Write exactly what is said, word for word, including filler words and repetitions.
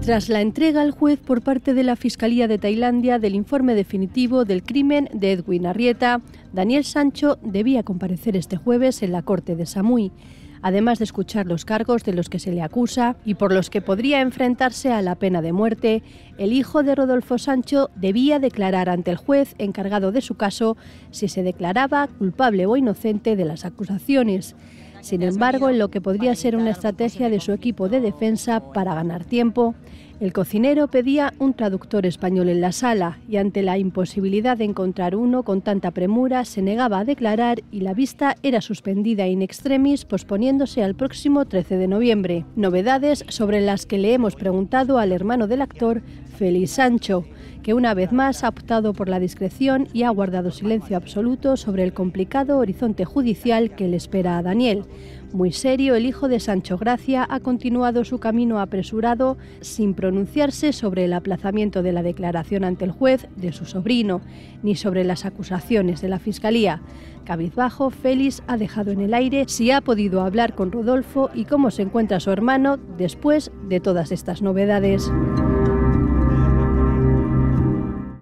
Tras la entrega al juez por parte de la Fiscalía de Tailandia del informe definitivo del crimen de Edwin Arrieta, Daniel Sancho debía comparecer este jueves en la Corte de Samui, además de escuchar los cargos de los que se le acusa y por los que podría enfrentarse a la pena de muerte. El hijo de Rodolfo Sancho debía declarar ante el juez encargado de su caso si se declaraba culpable o inocente de las acusaciones. Sin embargo, en lo que podría ser una estrategia de su equipo de defensa para ganar tiempo, el cocinero pedía un traductor español en la sala y ante la imposibilidad de encontrar uno con tanta premura se negaba a declarar y la vista era suspendida in extremis, posponiéndose al próximo trece de noviembre. Novedades sobre las que le hemos preguntado al hermano del actor, Félix Sancho, que una vez más ha optado por la discreción y ha guardado silencio absoluto sobre el complicado horizonte judicial que le espera a Daniel. Muy serio, el hijo de Sancho Gracia ha continuado su camino apresurado sin pronunciarse sobre el aplazamiento de la declaración ante el juez de su sobrino, ni sobre las acusaciones de la Fiscalía. Cabizbajo, Félix ha dejado en el aire si ha podido hablar con Rodolfo y cómo se encuentra su hermano después de todas estas novedades.